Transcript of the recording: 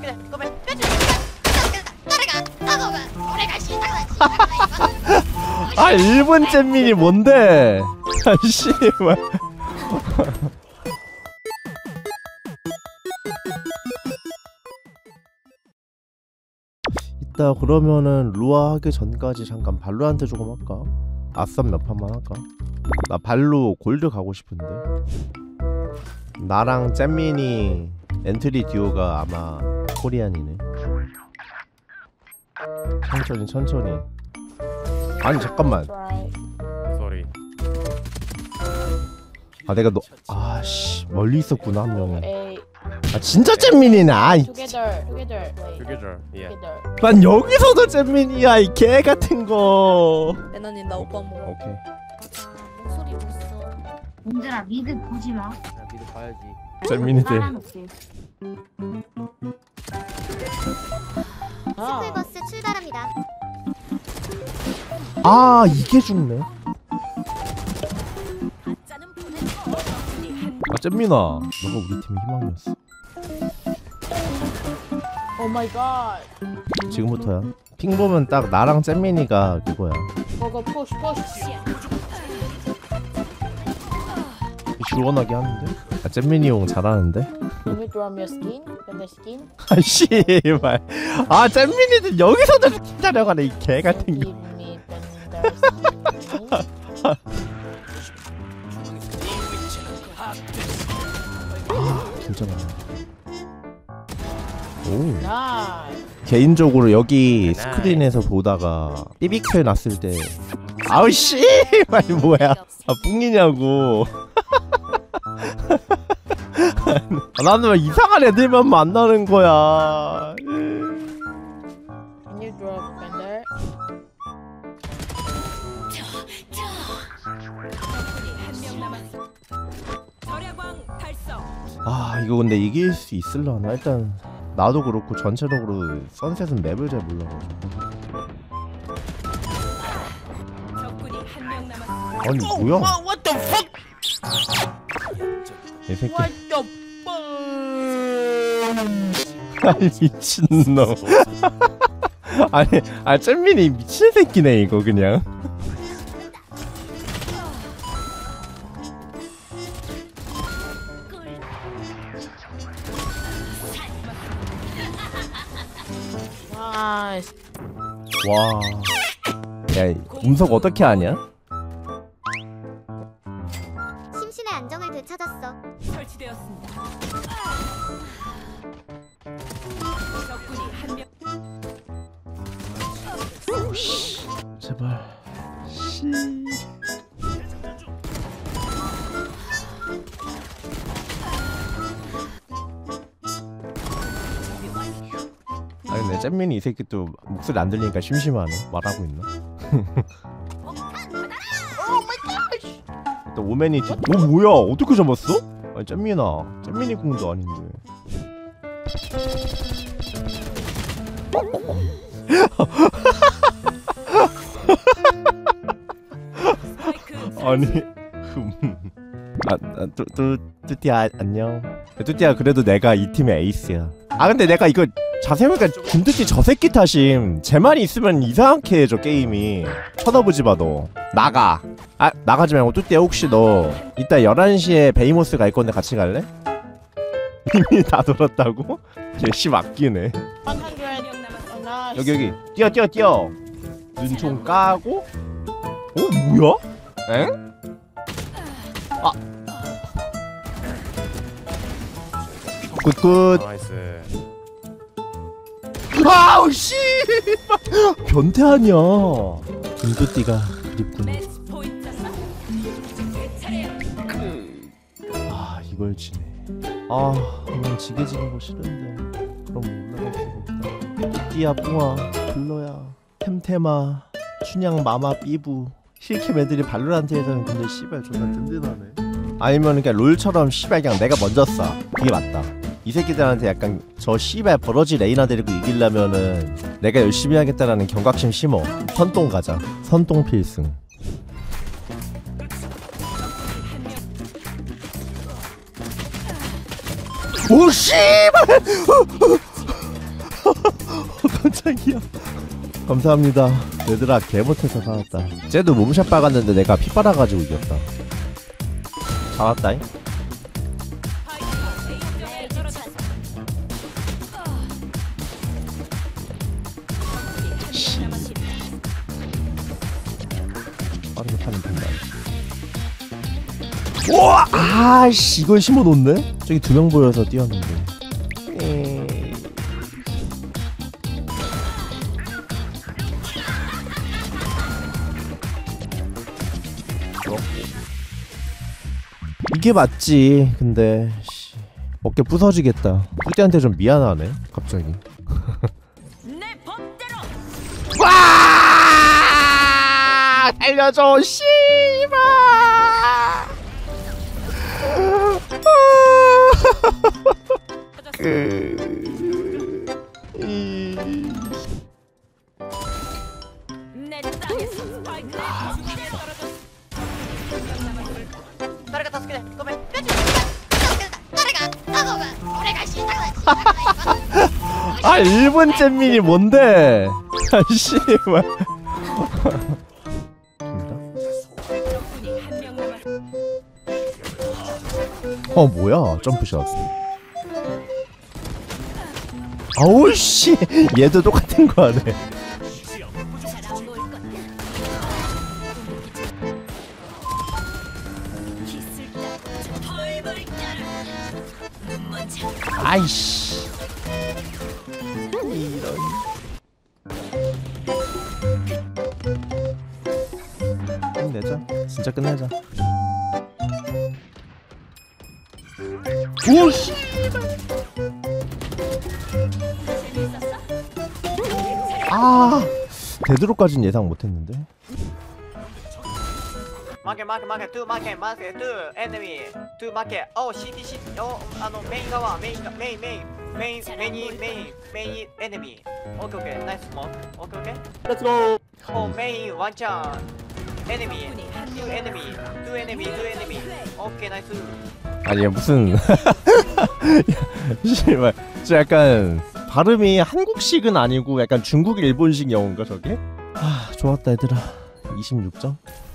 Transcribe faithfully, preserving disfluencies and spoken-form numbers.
아 일본 잼민이 뭔데? 아 씨발. 이따 그러면은 루아 하기 전까지 잠깐 발로한테 조금 할까? 아쌈 몇 판만 할까? 나 발로 골드 가고 싶은데. 나랑 잼민이 엔트리 듀오가 아마 코리안이네. 천천히 천천히. 아니 잠깐만. 쏘리. 아 내가 너 아씨 멀리 있었구나 한 명이. 아 진짜 잼민이네. 아이. Together, together. Together. Yeah. Together. 난 여기서도 잼민이야 이 개 같은 거. 애나님 나 오빠 먹어. 오케이. 목소리 봤어. 문들아 미드 보지 마. 야, 미드 봐야지. 잼민이들. 스쿨버스 출발합니다. 아 이게 죽네. 아 잼민아 너가 우리 팀의 희망이었어. Oh my god. 지금부터야. 핑 보면 딱 나랑 잼민이가 그거야. Go go push push. 시원하게 하는데? 아 잼민이 형 잘하는데? Can you draw me a skin? Can I skin? 아 씨발. 아 잼민이들 여기서도 스킨 자려가네 이 개 같은 거. Give me tender skin. 진짜 많아. 오. Nice. 개인적으로 여기 스크린에서 보다가 삐비큐에 났을 때 아우 씨발 뭐야. 아 뿡이냐고. 아, 나는 왜 이상한 애들만 만나는 거야. Can you draw tender? 아 이거 근데 이길 수 있을라나. 일단 나도 그렇고 전체적으로 선셋은 맵을 잘 몰라가지고. 아니 뭐야 이 새끼. 아니 미친놈. 아니 아 잼민이 미친 새끼네 이거 그냥. Nice. 와. 야 음석 어떻게 하냐? 심신의 안정을 되찾았어. 설치되었습니다. 적군이 한 명. 제발. 씨. 아니 근데 잼민이 이 새끼 또 목소리 안 들리니까 심심하네. 말하고 있나? 또 오맨이 뒤... 오 뭐야 어떻게 잡았어? 아니 잼민아 잼민이 궁도 아닌데. 아니 아, 아 뚜, 뚜, 뚜띠야 안녕. 뚜띠야 그래도 내가 이 팀의 에이스야. 아 근데 내가 이거 자세히 보니까 김뚜띠 저 새끼 탓임. 제 말이 있으면 이상하게 해줘 게임이. 쳐다보지 마 너. 나가. 아 나가지 말고 뚜띠야 혹시 너 이따 열한 시에 베이모스 갈 건데 같이 갈래? 이미 다 돌았다고? 개씨 맡기네. one hundred. Oh, nice. 여기 여기 뛰어 뛰어 뛰어. 눈총 까고. 어 뭐야? 엥? 아 굿굿. 나이스. 아우 씨 변태 아니야. 김뚜띠가 그립군. 매치 포인트. 내 차례야. 아 이걸 지네. 아 난 지게 지는 거 싫은데. 그럼 올라갈 수가 없다. 뚜띠야 뿡아 블러야 템템아 춘향 마마 삐부 힐캠 애들이 발로란트에서는 근데 씨발 존나 든든하네. 아니면 그냥 롤처럼 씨발 그냥 내가 먼저 쏴. 그게 맞다. 이 새끼들한테 약간 저 씨발 버러지 레이나 데리고 이기려면은 내가 열심히 하겠다라는 경각심 심어. 선똥 가자. 선똥 필승. 오 씨발! 깜짝이야. 감사합니다. 얘들아 개 못해서 살았다. 쟤도 몸샷 박았는데 내가 피 빨아가지고 이겼다. 잡았다잉. 빠르게 파면 된다. 우와! 아씨 이걸 심어놓네? 저기 두 명 보여서 뛰었는데. 에이. 어? 이게 맞지. 근데 씨, 어깨 부서지겠다. 뚜띠한테 좀 미안하네 갑자기. 내 법대로. 와! 알려줘 씨발. 내 땅에서 스파이크가 중앙에 떨어졌어. 誰か助けてごめん誰か頼むお願いします 아 일본 잼민이 뭔데? 아 씨발. 적군이 한 명 남았어. 어 뭐야 점프샷. 아우 씨 얘도 똑같은 거 하네. 잘안 보일 거야. 기술 따고 벌벌 떨어. 눈먼저. 아이씨. 이런. 끝내자. 진짜 끝내자. 오씨. 재밌었어? 아 데드로까진 예상 못했는데. Market, market, market, two market, market, two enemy, two market. Oh, C T, C T. Oh, あのメイン側、メイン、メイン、メイン、メイン、メイン、メイン、メイン、enemy. Okay, okay, nice smoke. Okay, okay. Let's go. Oh, main, one chance. Enemy, two enemy, two enemy, two enemy. Okay, nice. 아니 무슨 씨발 저 약간 발음이 한국식은 아니고 약간 중국 일본식 영어인가 저게? 아 좋았다 얘들아. 이십육 점.